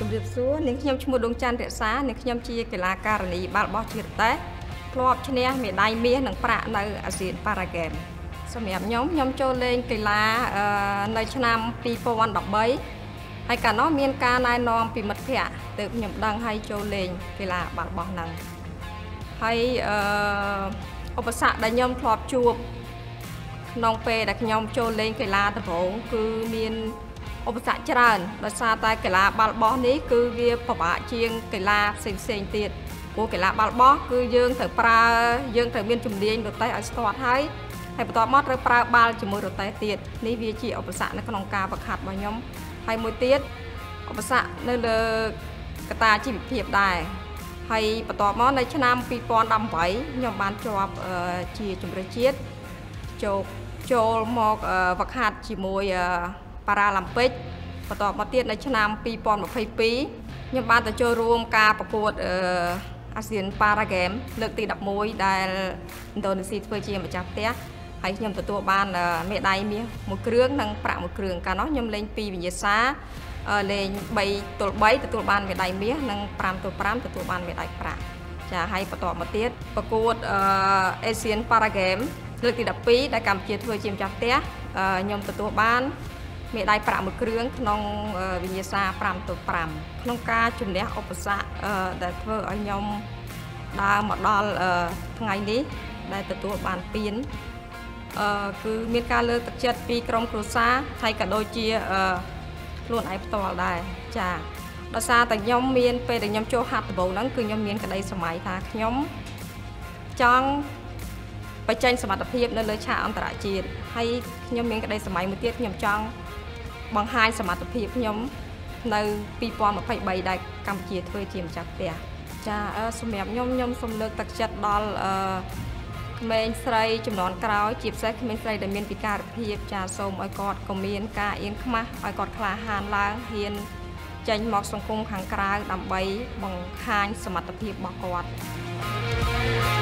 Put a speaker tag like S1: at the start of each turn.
S1: Chăm điệp xuống, nên nhom chung một đông chan địa xá, nên nhom chia cái lá cà rani bao bó chia té, lọp cho nên mẹ đai mía nằng prạ nơi ASEAN Paragame. Sau mẹ nhóm cho lên cái lá nơi năm pi po one đọc bấy, hay cả nó miên ca nai non pi mất phẹ, từ nhom đăng hay cho lên cái lá bao bó nằng, hay ông xã đại nhom lọp chuột, nong pe đại nhom cho lên cái lá tập vốn cứ miên ông xã tràn và xa tay cái lá bao bó ní cứ việc phá bạ chiên cái lá xinh tiệt của cái lá bao bó cứ dương thở pra dương thở miên chùm điên được tay ở start hay bắt đầu mất rồi pra bao chỉ mới được tay tiệt ní việc chị ông xã nó còn ca vật hạt vào nhóm hay một tiết ông xã nên là cái ta chỉ bị thiệp đài hay bắt đầu mất này cho năm pi pon đâm vậy nhóm ban cho chia chùm ra chiết cho một vật hạt chỉ môi Paralympic បន្តមកទៀតនៅឆ្នាំ2022ខ្ញុំបានទៅចូលរួមការប្រកួតASEAN Paragame លើកទី11ដែលឥណ្ឌូនេស៊ីធ្វើជាម្ចាស់ផ្ទះហើយខ្ញុំទទួលបានមេដាយមាសមួយគ្រឿងនិងប្រាក់មួយគ្រឿងកាលនោះខ្ញុំលេង2វិញ្ញាសាលេង3ទល់3ទទួលបានមេដាយមាសនិង5ទល់5ទទួលបានមេដាយប្រាក់ចាហើយបន្តមកទៀតប្រកួតASEAN Paragame លើកទី12ដែលកម្ពុជាធ្វើជាម្ចាស់ផ្ទះខ្ញុំទទួលបានមេដាយប្រាក់មួយគ្រឿងក្នុងវិញ្ញាសា5ទល់5ក្នុងការជំនះឧបសគ្គដែលធ្វើឲ្យខ្ញុំដើរមកដល់ថ្ងៃនេះដែលទទួលបានពានគឺមានការលើកទឹកចិត្តពីក្រុមគ្រួសារហើយក៏ដូចជាខ្លួនឯងផ្ទាល់ដែរចាដោយសារតែខ្ញុំមានពេលដែលខ្ញុំចូលហាត់ដំបូងហ្នឹងគឺខ្ញុំមានក្តីសម័យថាខ្ញុំចង់បញ្ចេញសមត្ថភាពនៅលើឆាកអន្តរជាតិហើយខ្ញុំមានក្តីសម័យមួយទៀតខ្ញុំចង់បង្ហាញសមត្ថភាពខ្ញុំនៅ2023ដែលកម្ពុជាធ្វើជាម្ចាស់ផ្ទះចាសម្រាប់ខ្ញុំសូមលើកទឹកចិត្តដល់ក្មេងស្រីចំនួនក្រោយជាពិសេសក្មេងស្រីដែលមានពិការភាពចាសូមឲ្យគាត់ក៏មានការអៀនខ្មាស់ឲ្យគាត់ក្លាហានឡើងហ៊ានចេញមកសង្គមខាងក្រៅដើម្បីបង្ហាញសមត្ថភាពរបស់គាត់